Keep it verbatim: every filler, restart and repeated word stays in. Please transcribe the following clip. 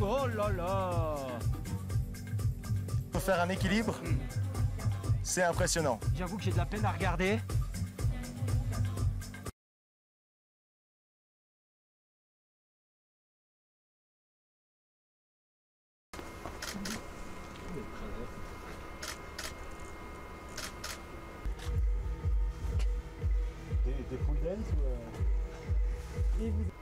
Oh là là. Pour faire un équilibre, c'est impressionnant. J'avoue que j'ai de la peine à regarder. Des, des full dance ou... Euh...